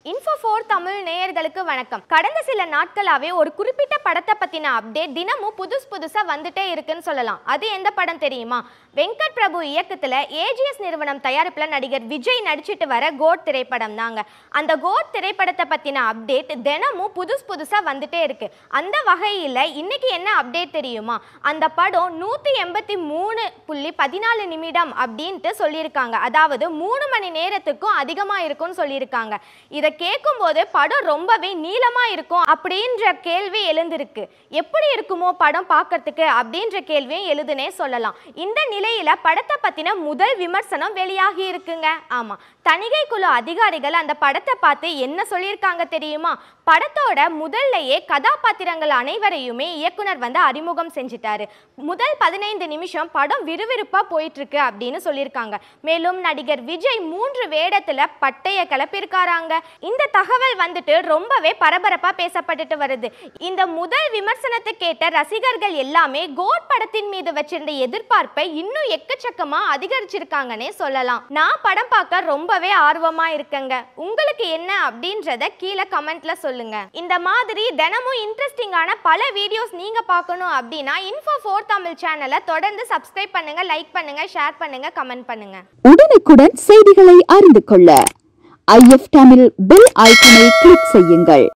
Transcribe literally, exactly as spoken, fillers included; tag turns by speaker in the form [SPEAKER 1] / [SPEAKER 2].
[SPEAKER 1] Info four Tamil நேயர்களுக்கு வணக்கம். கடந்த சில நாட்களாவே ஒரு குறிப்பிட்ட படத்தை பத்தின அப்டேட் தினமும் புதுசு புதுசா வந்துட்டே இருக்குன்னு சொல்லலாம். அது எந்த படம் தெரியுமா? வெங்கட் பிரபு இயக்கத்துல ஏஜிஎஸ் நிறுவனம் தயாரிப்புல நடிகர் விஜய் நடிச்சிட்டு வர கோட் திரைப்படம் தாங்க. அந்த கோட் திரைப்படத்தை பத்தின அப்டேட் தினமும் புதுசு புதுசா வந்துட்டே இருக்கு. அந்த வகையில இன்னைக்கு என்ன அப்டேட் தெரியுமா? அந்த படம் நூத்தி எண்பத்தி மூணு புள்ளி பதினாலு நிமிடம் அப்படின்ட்டு சொல்லியிருக்காங்க. அதாவது மூணு மணி நேரத்துக்கும் அதிகமா இருக்கும்னு சொல்லியிருக்காங்க. இதை கேட்கும் போது படம் ரொம்பவே நீளமா இருக்கும் அப்படின்ற கேள்வி எழுந்திருக்கு. எப்படி இருக்குமோ படம் பார்க்கறதுக்கு அப்படின்ற கேள்வியும் எழுதுனே சொல்லலாம். இந்த நிலையில படத்தை பத்தின முதல் விமர்சனம் வெளியாகி இருக்குங்க. ஆமா, தணிகை குழு அதிகாரிகள் அந்த படத்தை பார்த்து என்ன சொல்லியிருக்காங்க தெரியுமா? படத்தோட முதல்லையே கதாபாத்திரங்கள் அனைவரையுமே இயக்குனர் வந்து அறிமுகம் செஞ்சிட்டாரு. முதல் பதினைந்து நிமிஷம் படம் விறுவிறுப்பா போயிட்டு இருக்கு அப்படின்னு சொல்லியிருக்காங்க. மேலும் நடிகர் விஜய் மூன்று வேடத்துல பட்டைய கிளப்பியிருக்காராங்க. இந்த தகவல் வந்துட்டு ரொம்பவே பரபரப்பா பேசப்பட்டுட்டு வருது. இந்த முதல் விமர்சனத்தை கேட்ட ரசிகர்கள் எல்லாமே கோட் படத்தின் மீது வச்சிருந்த எதிர்பார்ப்பை இன்னும் எக்கச்சக்கமா அதிகரிச்சிருக்காங்கன்னே சொல்லலாம். நான் படம் பார்க்க ரொம்பவே ஆர்வமா இருக்கேங்க. உங்களுக்கு என்ன அப்படின்றத கீழே கமெண்ட்ல சொல்லுங்க. இந்த மாதிரி தினமும் இன்ட்ரெஸ்டிங்கான பல வீடியோஸ் நீங்க பார்க்கணும் அப்படின்னா இன்ஃபோ ஃபோர் தமிழ் சேனலை தொடர்ந்து சப்ஸ்கிரைப் பண்ணுங்க, லைக் பண்ணுங்க, ஷேர் பண்ணுங்க, கமெண்ட் பண்ணுங்க.
[SPEAKER 2] உடனுக்குடன் செய்திகளை அறிந்து கொள்ள ஐ எஃப் தமிழ் பெல் ஐகானை கிளிக் செய்யுங்கள்.